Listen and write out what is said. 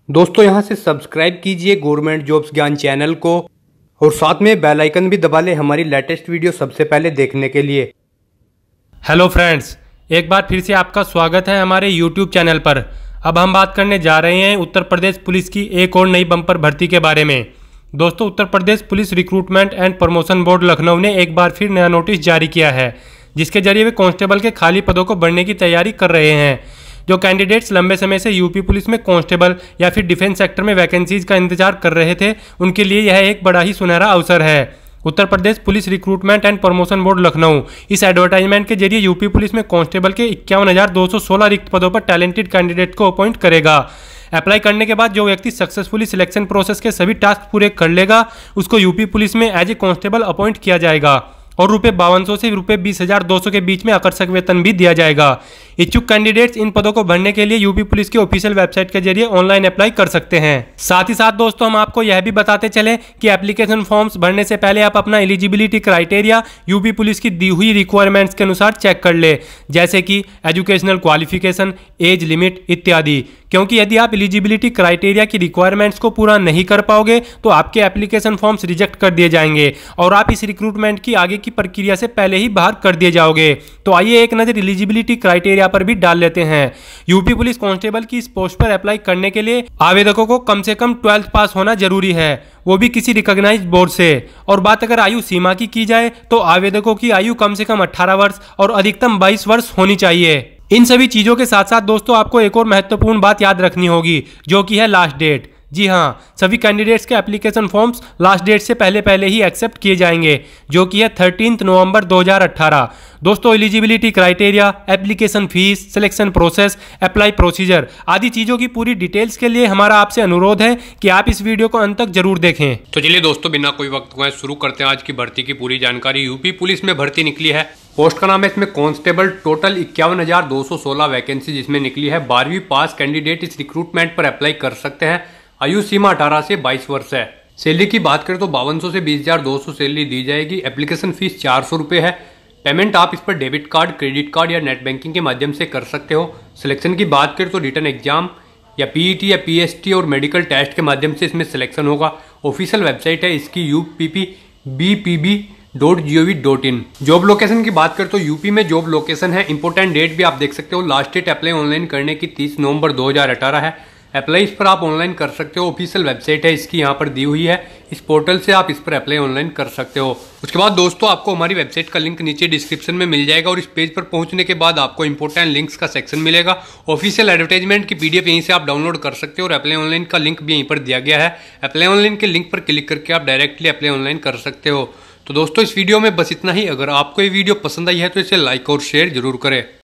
दोस्तों यहाँ से सब्सक्राइब कीजिए गवर्नमेंट जॉब्स ज्ञान चैनल को और साथ में बेल आइकन भी दबा लें हमारी लेटेस्ट वीडियो सबसे पहले देखने के लिए। हेलो फ्रेंड्स, एक बार फिर से आपका स्वागत है हमारे यूट्यूब चैनल पर। अब हम बात करने जा रहे हैं उत्तर प्रदेश पुलिस की एक और नई बम्पर भर्ती के बारे में। दोस्तों, Uttar Pradesh police recruitment and promotion board Lucknow ने एक बार फिर नया नोटिस जारी किया है, जिसके जरिए वे कांस्टेबल के खाली पदों को भरने की तैयारी कर रहे हैं। जो कैंडिडेट्स लंबे समय से यूपी पुलिस में कांस्टेबल या फिर डिफेंस सेक्टर में वैकेंसीज का इंतजार कर रहे थे, उनके लिए यह एक बड़ा ही सुनहरा अवसर है। Uttar Pradesh police recruitment and promotion board Lucknow इस एडवर्टाइजमेंट के जरिए यूपी पुलिस में कांस्टेबल के 51,216 रिक्त पदों पर टैलेंटेड कैंडिडेट को अपॉइंट करेगा। अप्लाई करने के बाद जो व्यक्ति सक्सेसफुली सिलेक्शन प्रोसेस के सभी टास्क पूरे कर लेगा, उसको यूपी पुलिस में एज ए कांस्टेबल अपॉइंट किया जाएगा और ₹5200 से ₹20,200 के बीच में आकर्षक वेतन भी दिया जाएगा। इच्छुक कैंडिडेट्स इन पदों को भरने के लिए यूपी पुलिस की ऑफिशियल वेबसाइट के जरिए ऑनलाइन अप्लाई कर सकते हैं। साथ ही साथ दोस्तों, हम आपको यह भी बताते चले कि एप्लीकेशन फॉर्म्स भरने से पहले आप अपना एलिजिबिलिटी क्राइटेरिया यूपी पुलिस की दी हुई रिक्वायरमेंट्स के अनुसार चेक कर ले, जैसे कि एजुकेशनल क्वालिफिकेशन, एज लिमिट इत्यादि। क्योंकि यदि आप एलिजिबिलिटी क्राइटेरिया की रिक्वायरमेंट्स को पूरा नहीं कर पाओगे तो आपके एप्लीकेशन फॉर्म्स रिजेक्ट कर दिए जाएंगे और आप इस रिक्रूटमेंट की आगे की प्रक्रिया से पहले ही बाहर कर दिए जाओगे। तो आइए एक नजर एलिजिबिलिटी क्राइटेरिया पर भी डाल लेते हैं। यूपी पुलिस कांस्टेबल की इस पोस्ट पर अप्लाई करने के लिए आवेदकों को कम से कम 12th पास होना जरूरी है, वो भी किसी रिकॉग्नाइज्ड बोर्ड से। और बात अगर आयु सीमा की जाए तो आवेदकों की आयु कम से कम 18 वर्ष और अधिकतम 22 वर्ष होनी चाहिए। इन सभी चीजों के साथ साथ दोस्तों, आपको एक और महत्वपूर्ण बात याद रखनी होगी, जो कि है लास्ट डेट। जी हाँ, सभी कैंडिडेट्स के एप्लीकेशन फॉर्म्स लास्ट डेट से पहले ही एक्सेप्ट किए जाएंगे, जो कि है 13 नवंबर 2018। दोस्तों, eligibility criteria, application fees, selection process, apply procedure आदि चीज़ों की पूरी डिटेल्स के लिए हमारा आपसे अनुरोध है कि आप इस वीडियो को अंत तक जरूर देखें। तो चलिए दोस्तों, बिना कोई वक्त गए शुरू करते हैं आज की भर्ती की पूरी जानकारी। यूपी पुलिस में भर्ती निकली है, पोस्ट का नाम है इसमें कांस्टेबल। टोटल 51,216 वैकेंसी जिसमें निकली है। 12वीं पास कैंडिडेट इस रिक्रूटमेंट पर अप्लाई कर सकते हैं। आयु सीमा 18 से 22 वर्ष है। सैलरी की बात करें तो 5200 से 20,200 सैलरी दी जाएगी। एप्लीकेशन फीस 400 रुपये है। पेमेंट आप इस पर डेबिट कार्ड, क्रेडिट कार्ड या नेट बैंकिंग के माध्यम से कर सकते हो। सिलेक्शन की बात करें तो रिटन एग्जाम या पीईटी या पीएसटी और मेडिकल टेस्ट के माध्यम से इसमें सिलेक्शन होगा। ऑफिशियल वेबसाइट है इसकी UPPBPB.gov.in। जॉब लोकेशन की बात करें तो यूपी में जॉब लोकेशन है। इंपोर्टेंट डेट भी आप देख सकते हो, लास्ट डेट अप्लाई ऑनलाइन करने की 30 नवंबर 2018 है। अप्लाई इस पर आप ऑनलाइन कर सकते हो। ऑफिशियल वेबसाइट है इसकी, यहाँ पर दी हुई है। इस पोर्टल से आप इस पर अप्लाई ऑनलाइन कर सकते हो। उसके बाद दोस्तों, आपको हमारी वेबसाइट का लिंक नीचे डिस्क्रिप्शन में मिल जाएगा और इस पेज पर पहुंचने के बाद आपको इंपोर्टेंट लिंक्स का सेक्शन मिलेगा। ऑफिशियल एडवर्टाइजमेंट की पीडीएफ यहीं से आप डाउनलोड कर सकते हो और अप्लाई ऑनलाइन का लिंक भी यहीं पर दिया गया है। अप्लाई ऑनलाइन के लिंक पर क्लिक करके आप डायरेक्टली अप्लाई ऑनलाइन कर सकते हो। तो दोस्तों, इस वीडियो में बस इतना ही। अगर आपको ये वीडियो पसंद आई है तो इसे लाइक और शेयर जरूर करें।